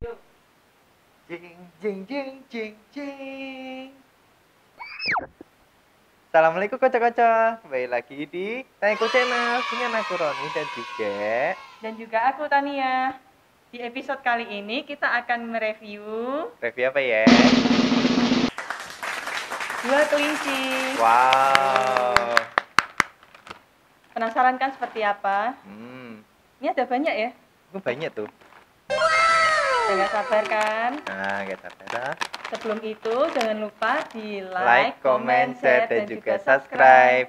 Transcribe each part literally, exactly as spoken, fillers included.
Jing jing jing jing jing. Assalamualaikum kocok-kocok. Kembali lagi di Tanyaku Channel dengan aku Roni dan juga dan juga aku Tania. Di episode kali ini kita akan mereview review apa ya? Dua Kelinci. Wow. Penasaran kan seperti apa? Hmm. Ini ada banyak ya? Itu banyak tuh. Udah gak sabar kan? Nah, gak sabar. Sebelum itu jangan lupa di like, Like, comment, share, dan juga subscribe.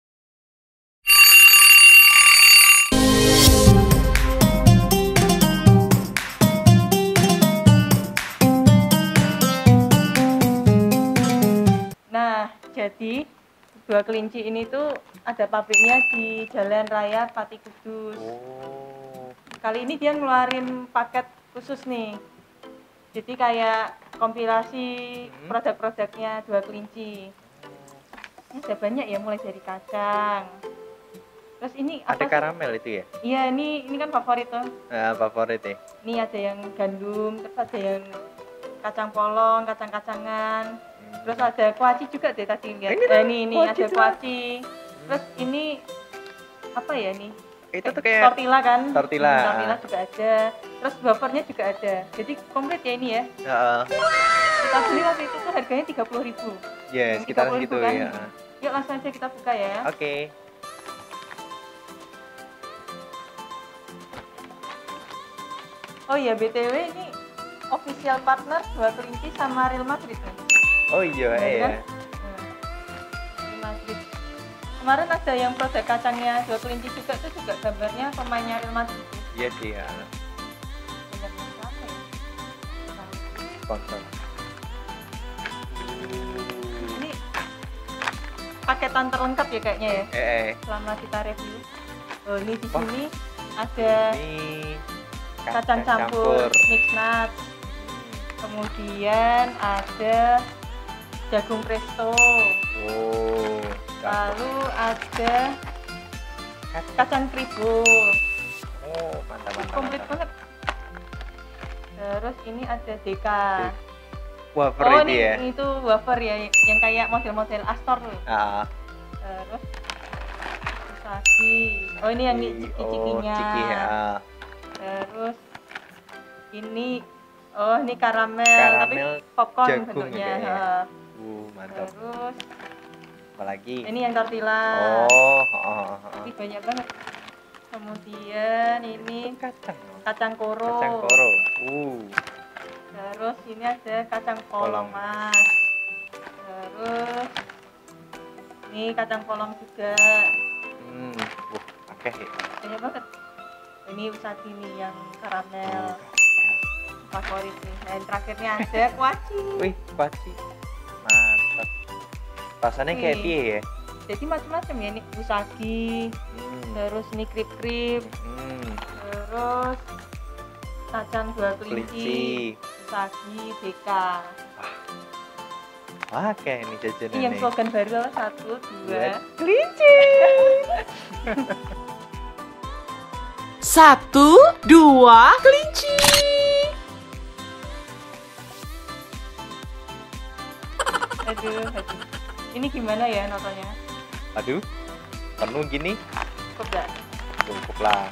Nah, jadi Dua Kelinci ini tuh ada pabriknya di Jalan Raya Pati Kudus. Oh. Kali ini dia ngeluarin paket khusus nih. Jadi kayak kompilasi hmm. produk-produknya Dua Kelinci. Ini ada banyak ya, mulai dari kacang. Terus ini ada apa karamel sih? itu ya? Iya, ini ini kan favorit tuh. Nah, favorit ya. Ini ada yang gandum, terus ada yang kacang polong, kacang-kacangan. Hmm. Terus ada kuaci juga deh tadi lihat. Ini, eh, ini, ini kuaci ada kuaci. Terus ini apa ya nih? Itu tuh kayak tortilla kan? Tortilla. Hmm, tortilla juga ada. Terus wafernya juga ada. Jadi komplit ya ini ya. Uh. Kita beli waktu itu tuh harganya tiga puluh ribu. Yes, sekitar segitu kan? Ya. Yuk langsung aja kita buka ya. Oke. Okay. Oh iya, B T W ini official partner Dua Kelinci sama Real Madrid nih. Oh iya, ya. Kan? Hmm. Real Madrid. Kemarin ada yang produk kacangnya Dua Kelinci juga, itu juga gambarnya pemainnya Real Madrid. Iya sih ya. Banyak sekali. Sponsor. Ini paketan terlengkap ya kayaknya ya. Eh. eh. Selama kita review. Oh, ini di Wah. sini ada ini kacang, kacang campur, campur mix nuts. Kemudian ada jagung presto. Oh. Lalu ada kacang, kacang kribo. Oh, mantap mantap. Komplit banget. Terus ini ada deka. Wafer oh, ini ini, ya. itu wafer ya, yang kayak model-model Astor loh. Ah. Terus usagi. Oh, ini yang ciki-cikinya. Oh, ciki ya. Terus ini oh, ini karamel, karamel tapi popcorn jagung bentuknya. Ya. Uh, mantap. Terus apalagi? ini yang tortilla. Oh, oh, oh, oh. Ini banyak banget. Kemudian ini kacang. Kacang koro. Kacang koro. Uh. Terus ini ada kacang polong, Mas. Terus ini kacang polong juga. Hmm, uh, oke. Okay. Banyak banget. Ini usagi nih yang karamel. Oh, favorit nih. Dan terakhirnya ada kuaci. Wih, kuaci. Mantap. Rasanya kayak piye ya? Jadi macam-macam ya, ini usagi. Hmm. Terus ini krip-krip. Hmm. Terus kacang Dua Kelinci. Usagi, deka. Wah, kayak ini jajanan. Ini yang slogan baru satu, dua, kelinci. Satu, dua, kelinci. Aduh, aduh. Ini gimana ya notanya? Aduh, penuh gini. Cukup gak? Cukup lah.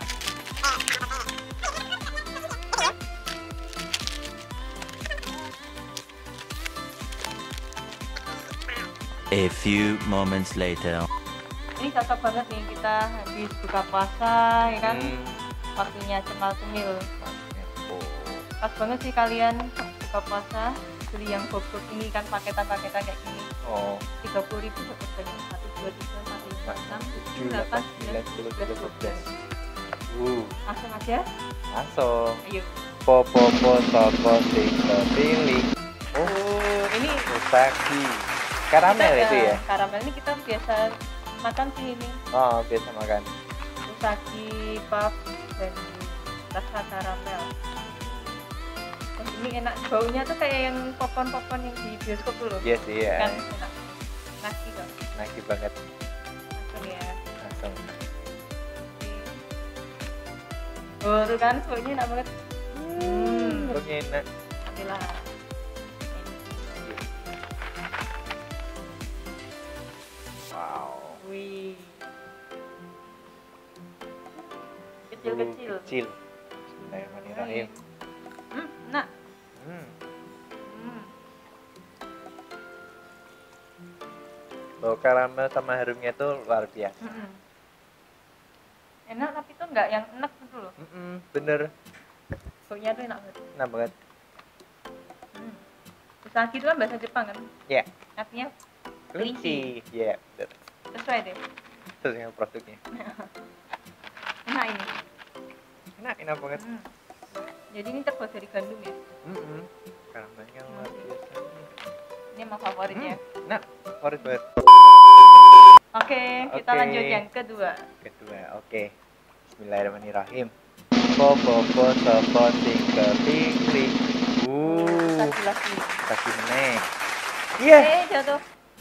A few moments later. Ini cocok banget nih kita habis buka puasa, ya kan? Hmm. Waktunya cemal cemil. Oh. Pas banget sih kalian buka puasa beli yang box ini kan, paketan-paketan kayak gini. Oh. Tiga puluh ribu dapat banyak. Satu, dua, tiga, empat, lima, enam, tujuh, delapan, sembilan, sepuluh, sebelas, dua belas. Uh. Langsung aja. Langsung. Ayo. Popo po toko sing pilih. Oh, ini usagi. Karamel kita, itu ya? Karamel ini kita biasa makan sih ini. Oh, biasa makan. Usagi, puff, dan rasa karamel. Dan ini enak, baunya tuh kayak yang popcorn-popcorn yang di bioskop dulu. Iya sih ya. Kan enak. Nasi kok. Nasi banget. Langsung ya. Langsung. Oh, tuh kan baunya enak banget. Hmm, Sambelnya enak. Ambillah. Wow. Wih. Kecil-kecil. Kecil. Bismillahirrahmanirrahim. Hmm, enak. Hmm. Hmm. Bau karamel sama harumnya tuh luar biasa. Mm-mm. Enak tapi tuh nggak yang enak gitu loh. Mm-mm, bener. Baunya tuh enak banget. Enak banget. Hmm. Usagi itu kan bahasa Jepang kan? Ya. Artinya Kelinci. Ya, bener. sesuai deh. Terus yang produknya. Enak ini. Enak, enak banget. Hmm. Jadi ini terbuat dari gandum ya. Mm-mm. Karamelnya luar biasa. Ini emang favoritnya. Hmm. Enak, favorit banget. Oke, kita Oke. lanjut yang kedua. Kedua, oke. Bismillahirrahmanirrahim. Popo popo sopo sing kepingli. Uh, Satu lagi. kasih meneh. Iya. Eh, jatuh.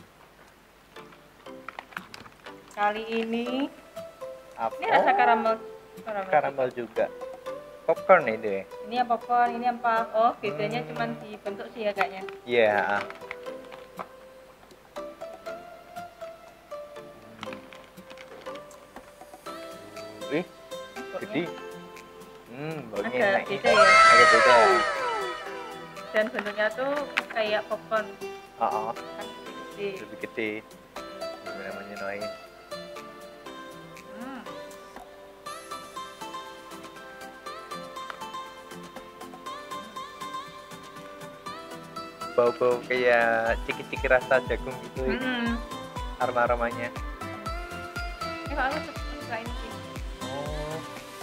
Kali ini Apa? ini rasa karamel. Karamel. Karamel juga. Popcorn ini. Ini yang popcorn, ini yang apa? Oh, bedanya Hmm. cuman di bentuk sih ya kayaknya. Iya. Wih, gede. Hmm, baunya Agak enak. beda ya. Agak beda. Dan bentuknya tuh kayak popcorn. Oh, oh, Kan gede. lebih gede. Gimana menyenain? Hmm. Bau-bau kayak ciki-ciki rasa jagung gitu. Hmm. Aroma-aromanya. Ini kok aku suka ini sih. Oh.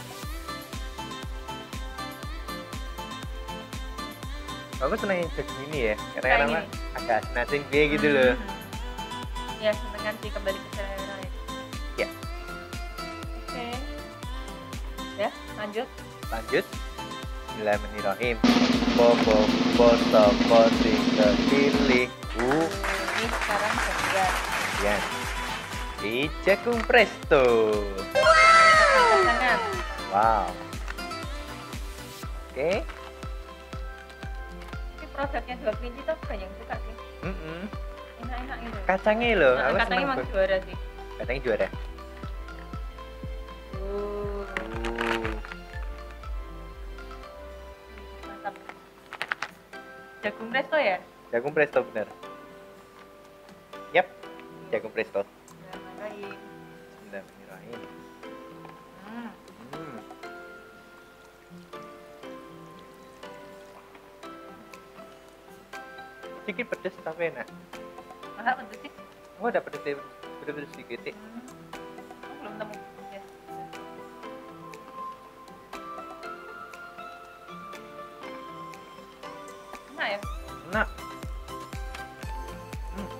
Aku seneng yang jagung ini ya, karena Kayak karena gini. agak asin-asin gue gitu loh. Hmm. Ya, senengan sih kembali ke selera. Ya. Oke. Ya, lanjut. Lanjut. Bismillahirrahmanirrahim. Popo popo posi kepilih. Uh, Ini sekarang bagian kemudian di jagung presto. pasangan. Wow. Oke. Ini produknya dua kelinci tuh banyak yang suka sih. Mm-mm. Enak-enak gitu. Kacangnya loh, Nah, aku kacangnya seneng emang banget. juara sih. Kacangnya juara. Uh, Uh. mantap. Jagung presto ya? Jagung presto bener. Yap, jagung presto. Bismillahirrahmanirrahim. Bismillahirrahmanirrahim. Hmm. Hmm. Sedikit pedes tapi enak. Masa pedes sih? Oh, ada pedes pedes sedikit sih. Hmm. Aku belum temu. Ya. Enak ya? Enak. Hmm.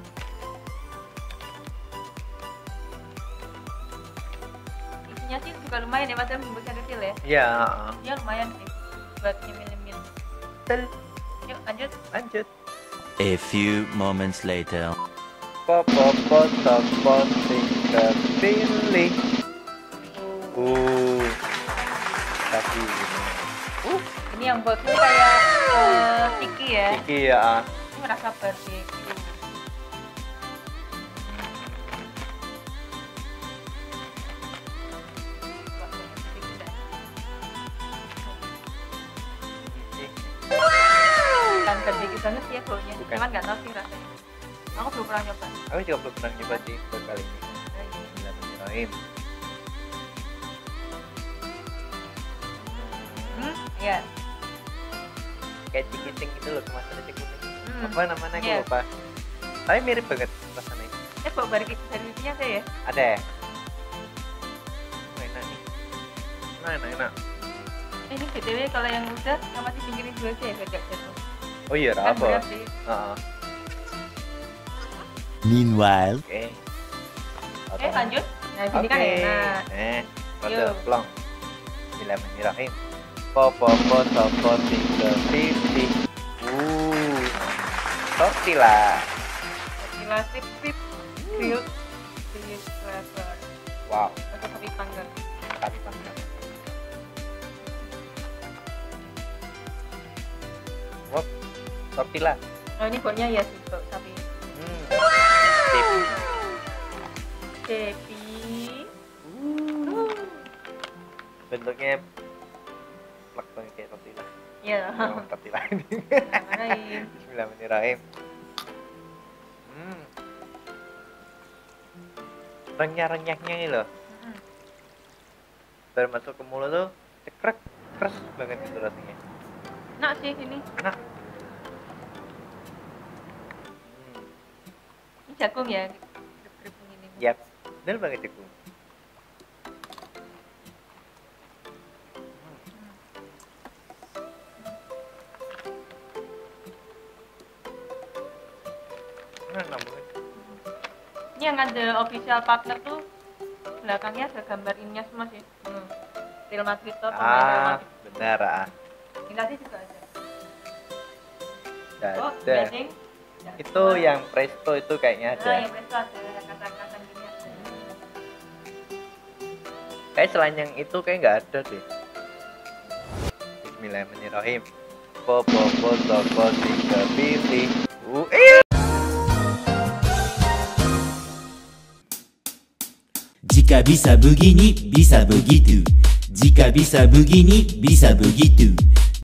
Isinya sih juga lumayan ya, padahal bungkusnya kecil ya. Ya, Ya lumayan sih buat nyemil-nyemil. tel. Yuk lanjut. Lanjut. A few moments later. Popo popo posing kepilih. Uh. Tapi Uh, ini yang buat ini kayak uh, tiki ya. Iki ya. Ini rasa barbecue. Bukan barbecue banget sih ya baunya. Bukan. Cuman nggak tahu sih rasanya. Aku belum pernah nyoba. Aku juga belum pernah nyoba sih baru kali ini. Bismillahirrahmanirrahim. Hmm, ya. Kayak cikincing gitu loh, kemasan cikincing. Hmm. Apa namanya aku Iya. lupa. Tapi mirip banget rasanya. Eh, bau barbecue barbecuenya ada ya? Ada ya? Oh, enak nih. Enak, enak, enak. Eh, ini B T W kalau yang udah yang masih pinggirin dulu aja ya biar gak jatuh. Oh iya, Kan apa? berat sih. Heeh. Meanwhile. Oke. Oke, lanjut. Nah, sini kan enak. Eh, kode Yuk. plong. Bismillahirrahmanirrahim. Popo popo posi kepilih. Uh. Tortilla. Gila strip strip grilled cheese flavor. Wow, Atau sapi panggang. kali panggang. Wop, tortilla. Oh ini bolnya ya sih kok sapi. Hmm. Cepi. Bentuknya plak banget kayak tortilla. Ya. Oh, tortilla ini. Bismillahirrahmanirrahim. Bismillahirrahmanirrahim. Hmm. Renyah-renyahnya ini loh. Hmm. Baru masuk ke mulut tuh cekrek, keras banget gitu rasanya. Nak sih ini. Enak. Ini jagung ya. Keripung ini. Yap, bener banget jagung. Enak banget. Ini yang ada official partner tuh belakangnya ada gambar ininya semua sih. Hmm. Real Madrid tuh pemain Real Ah, Madrid. benar ah. Ini tadi juga ada. Nggak Oh, ada. blessing. Itu yang presto itu kayaknya Nah, ada. yang presto ada kata-kata gini ada. Kayak selain yang itu kayak nggak ada deh. Bismillahirrahmanirrahim. Popo popo popo tiga pilih. Uh, eh. Jika bisa begini, bisa begitu. Jika bisa begini, bisa begitu.